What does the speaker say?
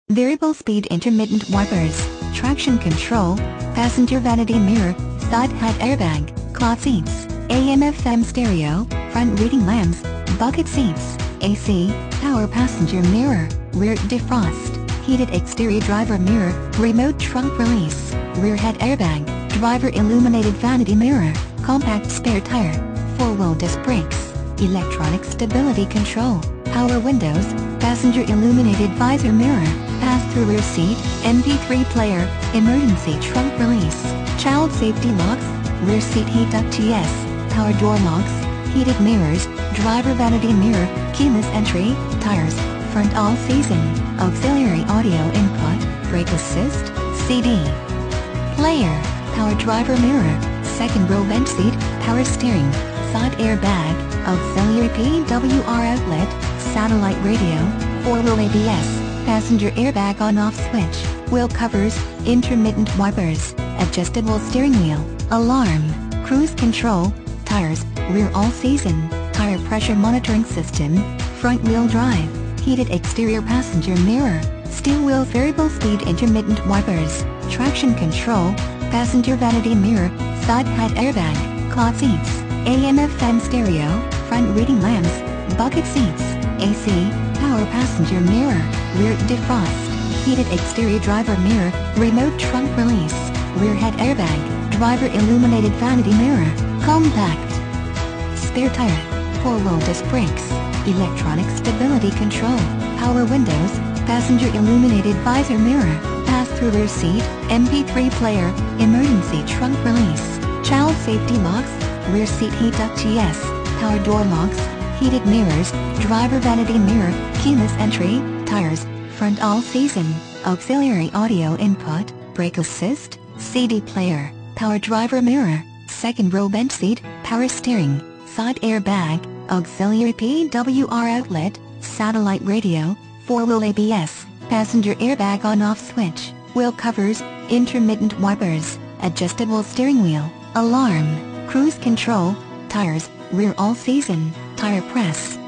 variable speed intermittent wipers, traction control, passenger vanity mirror, side head airbag, cloth seats, AM/FM stereo, front reading lamps, bucket seats, AC, power passenger mirror, rear defrost, heated exterior driver mirror, remote trunk release, rear head airbag, driver illuminated vanity mirror, compact spare tire, four-wheel disc brakes, electronic stability control, power windows, passenger illuminated visor mirror, pass-through rear seat, MP3 player, emergency trunk release, child safety locks, rear seat heat up TS, power door locks, heated mirrors, driver vanity mirror, keyless entry, tires, front all-season, auxiliary audio input, brake assist, CD player, power driver mirror, second row bench seat, power steering, side airbag, auxiliary PWR outlet, satellite radio, four-wheel ABS, passenger airbag on-off switch, wheel covers, intermittent wipers, adjustable steering wheel, alarm, cruise control, tires, rear all-season, tire pressure monitoring system, front-wheel drive, heated exterior passenger mirror, steel wheel variable speed intermittent wipers, traction control, passenger vanity mirror, side head airbag, cloth seats, AM/FM stereo, front reading lamps, bucket seats, AC, power passenger mirror, rear defrost, heated exterior driver mirror, remote trunk release, rear head airbag, driver illuminated vanity mirror, compact spare tire, four-wheel disc brakes, electronic stability control, power windows, passenger illuminated visor mirror, pass-through rear seat, MP3 player, emergency trunk release, child safety locks, rear seat heat up TS, power door locks, heated mirrors, driver vanity mirror, keyless entry, tires, front all-season, auxiliary audio input, brake assist, CD player, power driver mirror, second row bench seat, power steering, side airbag, auxiliary PWR outlet, satellite radio, four-wheel ABS, passenger airbag on-off switch, wheel covers, intermittent wipers, adjustable steering wheel, alarm, cruise control, tires, rear all-season, tire press.